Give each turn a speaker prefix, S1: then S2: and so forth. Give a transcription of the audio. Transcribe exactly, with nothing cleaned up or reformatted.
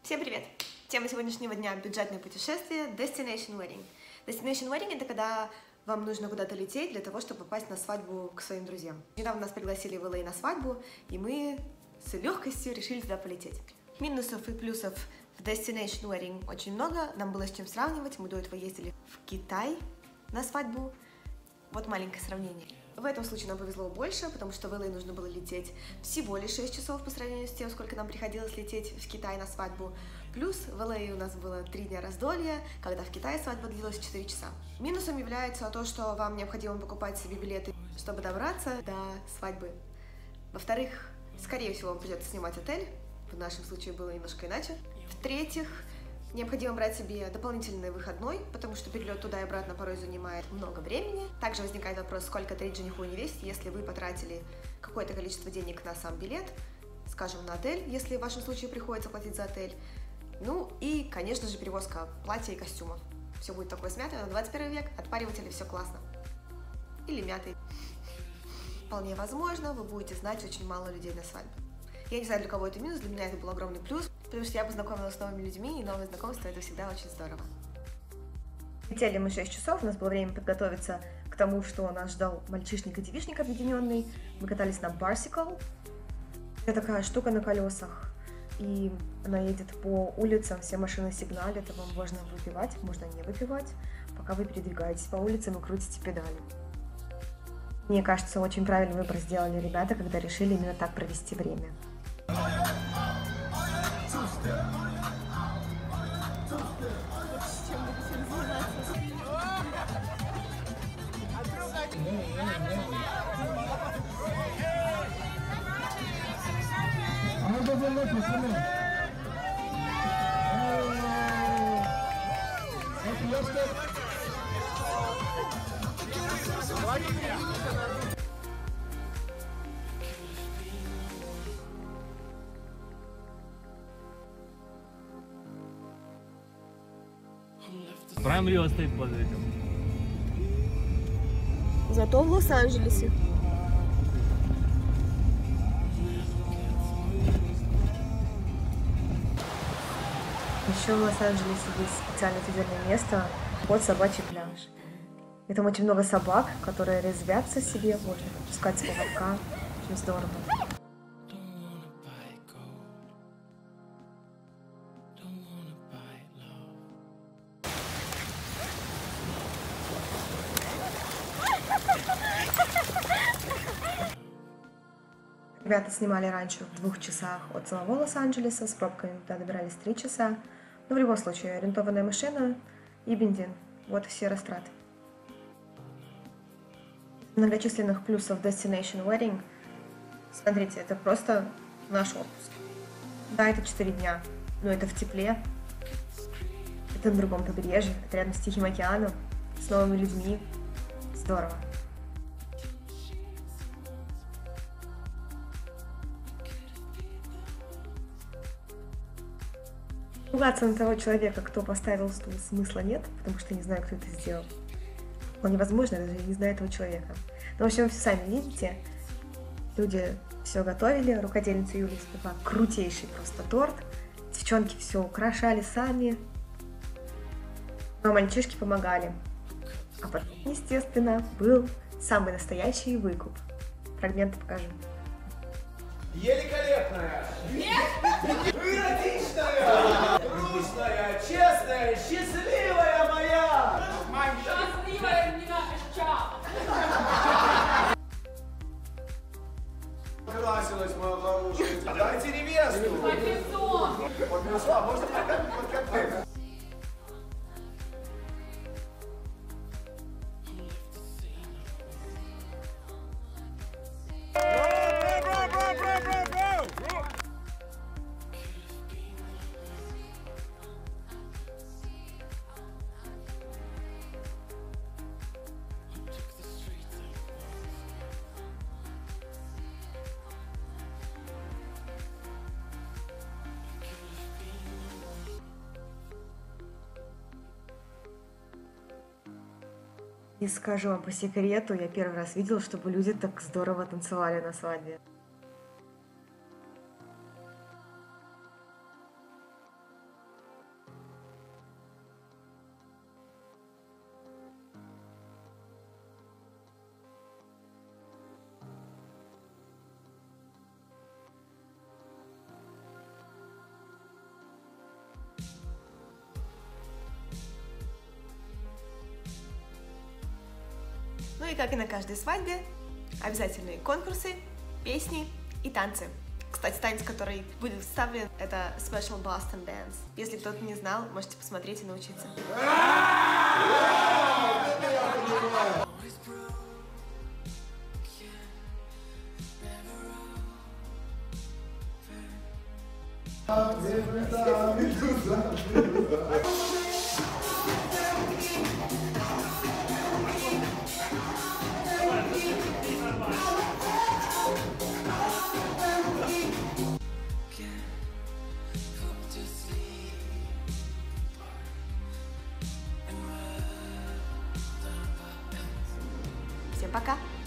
S1: Всем привет! Тема сегодняшнего дня – бюджетное путешествие Destination Wedding. Destination Wedding – это когда вам нужно куда-то лететь для того, чтобы попасть на свадьбу к своим друзьям. Недавно нас пригласили в Л А на свадьбу, и мы с легкостью решили туда полететь. Минусов и плюсов в Destination Wedding очень много, нам было с чем сравнивать. Мы до этого ездили в Китай на свадьбу. Вот маленькое сравнение. В этом случае нам повезло больше, потому что в Л А нужно было лететь всего лишь шесть часов по сравнению с тем, сколько нам приходилось лететь в Китай на свадьбу. Плюс в Л А у нас было три дня раздолья, когда в Китае свадьба длилась четыре часа. Минусом является то, что вам необходимо покупать себе билеты, чтобы добраться до свадьбы. Во-вторых, скорее всего, вам придется снимать отель. В нашем случае было немножко иначе. В-третьих, необходимо брать себе дополнительный выходной, потому что перелет туда и обратно порой занимает много времени. Также возникает вопрос, сколько дарить жениху и невесте, если вы потратили какое-то количество денег на сам билет, скажем, на отель, если в вашем случае приходится платить за отель. Ну и, конечно же, перевозка платья и костюмов. Все будет такое смятое, на двадцать первый век, отпариватели, все классно. Или мятый. Вполне возможно, вы будете знать очень мало людей на свадьбе. Я не знаю, для кого это минус, для меня это был огромный плюс, потому что я познакомилась с новыми людьми, и новые знакомства — это всегда очень здорово. Летели мы шесть часов, у нас было время подготовиться к тому, что нас ждал мальчишник и девичник объединенный. Мы катались на Bicycle. Это такая штука на колесах, и она едет по улицам, все машины сигналят, вам можно выпивать, можно не выпивать, пока вы передвигаетесь по улицам и крутите педали. Мне кажется, очень правильный выбор сделали ребята, когда решили именно так провести время.
S2: Prime real estate position.
S1: Зато в Лос-Анджелесе. Еще в Лос-Анджелесе есть специальное федеральное место под собачий пляж. И там очень много собак, которые резвятся себе, можно пускать с поводка. Очень здорово. Ребята снимали раньше в двух часах от самого Лос-Анджелеса, с пробками туда добирались три часа. Но в любом случае, арендованная машина и бензин. Вот все растраты. Многочисленных плюсов Destination Wedding. Смотрите, это просто наш отпуск. Да, это четыре дня, но это в тепле. Это на другом побережье, это рядом с Тихим океаном, с новыми людьми. Здорово. Ругаться на того человека, кто поставил стул, смысла нет, потому что не знаю, кто это сделал. Но невозможно, даже не знаю этого человека. Но, в общем, вы все сами видите. Люди все готовили, рукодельница Юля испекла крутейший просто торт. Девчонки все украшали сами. Но мальчишки помогали. А потом, естественно, был самый настоящий выкуп. Фрагменты покажу.
S3: Великолепная! Эротичная! Грустная, честная, счастливая моя!
S4: Счастливая не наша!
S3: Красилась моя хорошая. Дайте невесту!
S4: Пакетон!
S3: Поднесла, можно прокатить под коктейль?
S1: И скажу вам по секрету, я первый раз видела, чтобы люди так здорово танцевали на свадьбе. как и на каждой свадьбе, обязательные конкурсы, песни и танцы. Кстати, танец, который будет вставлен, это Special Boston Dance. Если кто-то не знал, можете посмотреть и научиться. Всем пока!